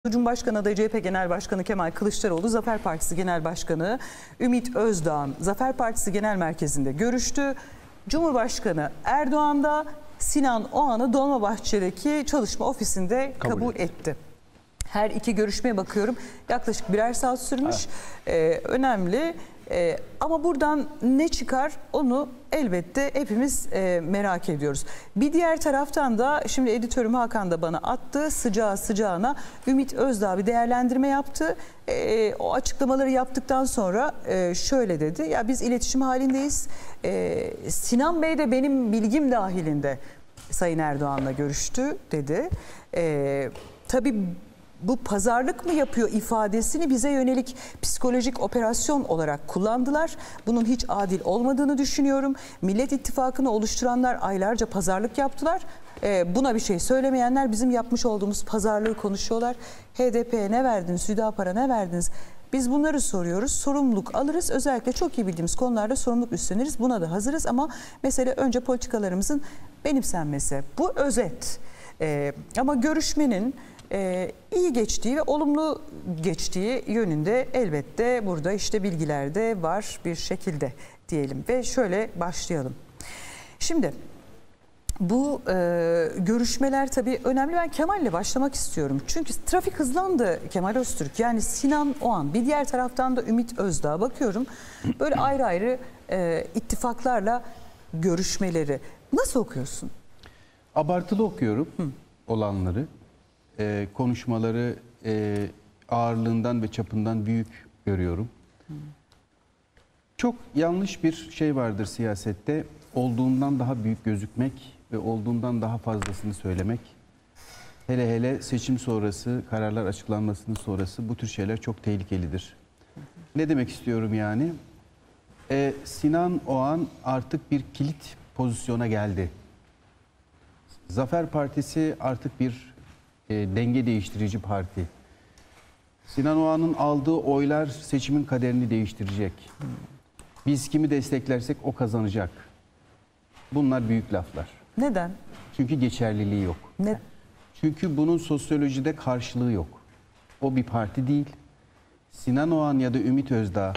Cumhurbaşkanı adayı CHP Genel Başkanı Kemal Kılıçdaroğlu, Zafer Partisi Genel Başkanı Ümit Özdağ'ın Zafer Partisi Genel Merkezi'nde görüştü. Cumhurbaşkanı Erdoğan da Sinan Oğan'ı Dolmabahçe'deki çalışma ofisinde kabul etti. Her iki görüşmeye bakıyorum. Yaklaşık birer saat sürmüş. Önemli. Ama buradan ne çıkar onu elbette hepimiz merak ediyoruz. Bir diğer taraftan da şimdi editörüm Hakan da bana attı, sıcağı sıcağına Ümit Özdağ bir değerlendirme yaptı. O açıklamaları yaptıktan sonra şöyle dedi: ya biz iletişim halindeyiz. Sinan Bey de benim bilgim dahilinde Sayın Erdoğan'la görüştü dedi. Tabii bu pazarlık mı yapıyor ifadesini bize yönelik psikolojik operasyon olarak kullandılar. Bunun hiç adil olmadığını düşünüyorum. Millet İttifakı'nı oluşturanlar aylarca pazarlık yaptılar. Buna bir şey söylemeyenler bizim yapmış olduğumuz pazarlığı konuşuyorlar. HDP'ye ne verdiniz, Hüdapar'a ne verdiniz? Biz bunları soruyoruz. Sorumluluk alırız. Özellikle çok iyi bildiğimiz konularda sorumluluk üstleniriz. Buna da hazırız ama mesele önce politikalarımızın benimsenmesi. Bu özet. Ama görüşmenin iyi geçtiği ve olumlu geçtiği yönünde elbette burada işte bilgiler de var bir şekilde diyelim ve şöyle başlayalım. Şimdi bu görüşmeler tabii önemli. Ben Kemal'le başlamak istiyorum. Çünkü trafik hızlandı Kemal Öztürk. Yani Sinan Oğan, bir diğer taraftan da Ümit Özdağ bakıyorum. Böyle ayrı ayrı ittifaklarla görüşmeleri. Nasıl okuyorsun? Abartılı okuyorum olanları. Konuşmaları ağırlığından ve çapından büyük görüyorum. Çok yanlış bir şey vardır siyasette. Olduğundan daha büyük gözükmek ve olduğundan daha fazlasını söylemek. Hele hele seçim sonrası, kararlar açıklanmasının sonrası bu tür şeyler çok tehlikelidir. Ne demek istiyorum yani? Sinan Oğan artık bir kilit pozisyona geldi. Zafer Partisi artık bir denge değiştirici parti. Sinan Oğan'ın aldığı oylar seçimin kaderini değiştirecek. Biz kimi desteklersek o kazanacak. Bunlar büyük laflar. Neden? Çünkü geçerliliği yok. Ne? Çünkü bunun sosyolojide karşılığı yok. O bir parti değil. Sinan Oğan ya da Ümit Özdağ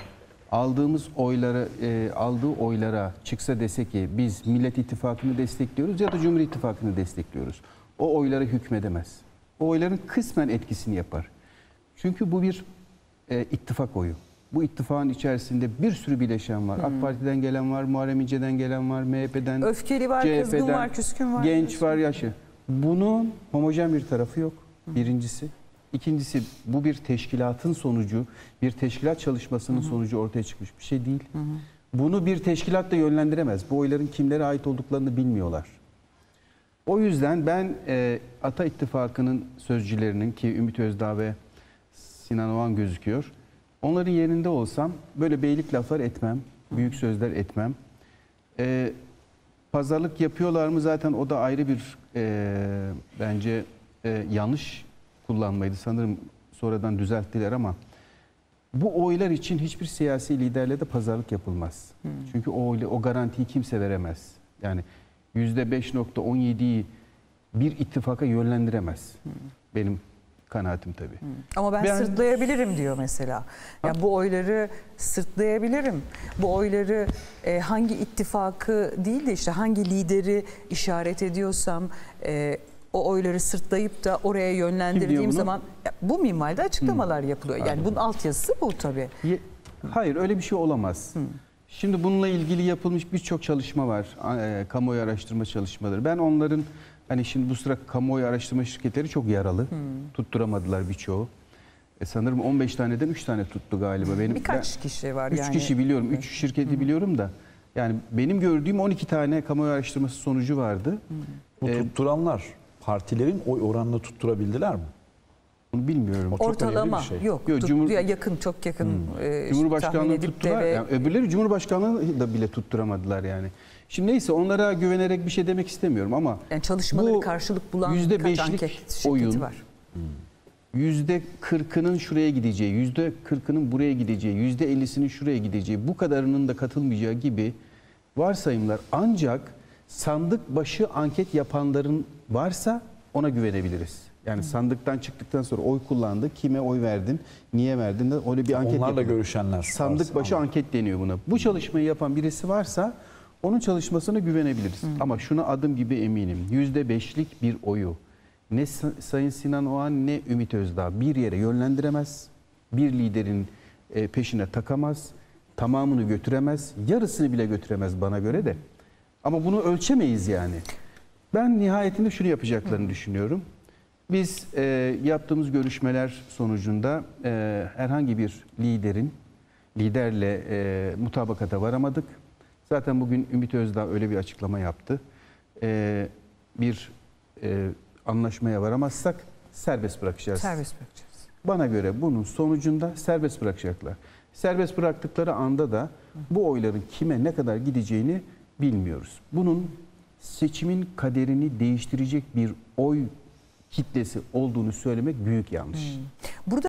aldığı oylara çıksa dese ki biz Millet İttifakı'nı destekliyoruz ya da Cumhur İttifakı'nı destekliyoruz. O oylara hükmedemez. O oyların kısmen etkisini yapar. Çünkü bu bir ittifak oyu. Bu ittifakın içerisinde bir sürü bileşen var. AK Parti'den gelen var, Muharrem İnce'den gelen var, MHP'den, öfkeli var, CHP'den, kızgın var, küskün var. Genç var, yaşlı. Bunun homojen bir tarafı yok. Birincisi. İkincisi, bu bir teşkilatın sonucu, bir teşkilat çalışmasının sonucu ortaya çıkmış bir şey değil. Bunu bir teşkilat da yönlendiremez. Bu oyların kimlere ait olduklarını bilmiyorlar. O yüzden ben Ata İttifakı'nın sözcülerinin, ki Ümit Özdağ ve Sinan Oğan gözüküyor, onların yerinde olsam böyle beylik laflar etmem, büyük sözler etmem. Pazarlık yapıyorlar mı zaten o da ayrı bir bence yanlış kullanmaydı. Sanırım sonradan düzelttiler ama bu oylar için hiçbir siyasi liderle de pazarlık yapılmaz. Çünkü o garantiyi kimse veremez. Yani %5.17'yi bir ittifaka yönlendiremez. Benim kanaatim tabii. Ama ben sırtlayabilirim diyor mesela. Yani bu oyları sırtlayabilirim. Bu oyları hangi ittifakı değil de işte hangi lideri işaret ediyorsam o oyları sırtlayıp da oraya yönlendirdiğim zaman bu minvalde açıklamalar yapılıyor. Yani bunun altyazısı bu tabii. Hayır, öyle bir şey olamaz. Şimdi bununla ilgili yapılmış birçok çalışma var. Kamuoyu araştırma çalışmaları. Ben onların hani şimdi bu sıra kamuoyu araştırma şirketleri çok yaralı. Tutturamadılar birçoğu. Sanırım 15 taneden 3 tane tuttu galiba. Birkaç kişi var 3 yani. 3 kişi biliyorum. 3 şirketi biliyorum da. Yani benim gördüğüm 12 tane kamuoyu araştırması sonucu vardı. Bu tutturanlar partilerin oy oranını tutturabildiler mi? Bunu bilmiyorum. Ortalama şey. yok. Yakın, çok yakın. Cumhurbaşkanlığı tuttular. Yani öbürleri Cumhurbaşkanlığı da bile tutturamadılar yani. Şimdi neyse onlara güvenerek bir şey demek istemiyorum ama yani çalışmaları karşılık bulan birkaç anket şirketi var. %40'ının şuraya gideceği, %40'ının buraya gideceği, %50'sinin şuraya gideceği, bu kadarının da katılmayacağı gibi varsayımlar ancak sandık başı anket yapanların varsa ona güvenebiliriz. Yani sandıktan çıktıktan sonra oy kullandı. Kime oy verdin? Niye verdin? De öyle bir anket Onlarla yapılır. görüşenler. Sandık başı anket deniyor buna. Bu çalışmayı yapan birisi varsa onun çalışmasına güvenebiliriz. Ama şuna adım gibi eminim. %5'lik bir oyu ne Sayın Sinan Oğan ne Ümit Özdağ bir yere yönlendiremez. Bir liderin peşine takamaz. Tamamını götüremez. Yarısını bile götüremez bana göre de. Ama bunu ölçemeyiz yani. Ben nihayetinde şunu yapacaklarını düşünüyorum. Biz yaptığımız görüşmeler sonucunda herhangi bir liderle mutabakata varamadık. Zaten bugün Ümit Özdağ öyle bir açıklama yaptı. Bir anlaşmaya varamazsak serbest bırakacağız. Serbest bırakacağız. Bana göre bunun sonucunda serbest bırakacaklar. Serbest bıraktıkları anda da bu oyların kime ne kadar gideceğini bilmiyoruz. Bunun seçimin kaderini değiştirecek bir oy kitlesi olduğunu söylemek büyük yanlış.